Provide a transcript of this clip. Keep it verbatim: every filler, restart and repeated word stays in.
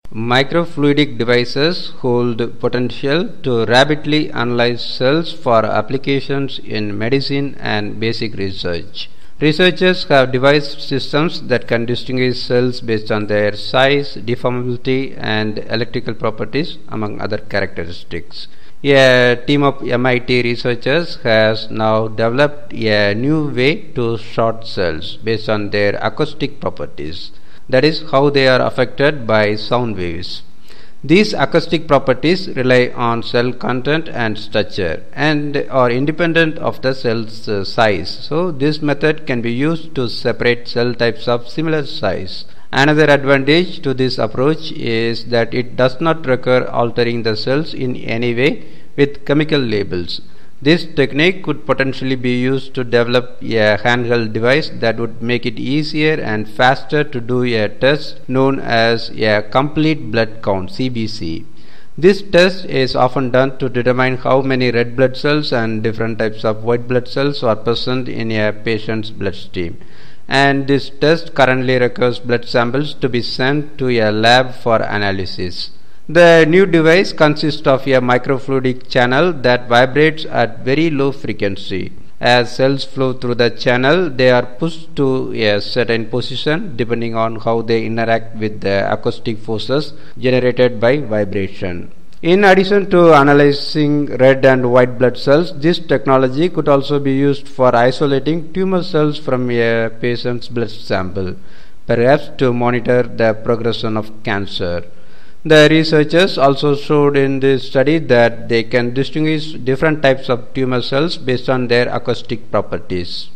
Microfluidic devices hold potential to rapidly analyze cells for applications in medicine and basic research. Researchers have devised systems that can distinguish cells based on their size, deformability, and electrical properties, among other characteristics. A team of M I T researchers has now developed a new way to sort cells based on their acoustic properties. That is, how they are affected by sound waves. These acoustic properties rely on cell content and structure and are independent of the cell's uh, size. So this method can be used to separate cell types of similar size. Another advantage to this approach is that it does not require altering the cells in any way with chemical labels. This technique could potentially be used to develop a handheld device that would make it easier and faster to do a test known as a complete blood count C B C. This test is often done to determine how many red blood cells and different types of white blood cells are present in a patient's bloodstream. And this test currently requires blood samples to be sent to a lab for analysis. The new device consists of a microfluidic channel that vibrates at very low frequency. As cells flow through the channel, they are pushed to a certain position depending on how they interact with the acoustic forces generated by vibration. In addition to analyzing red and white blood cells, this technology could also be used for isolating tumor cells from a patient's blood sample, perhaps to monitor the progression of cancer. The researchers also showed in this study that they can distinguish different types of tumor cells based on their acoustic properties.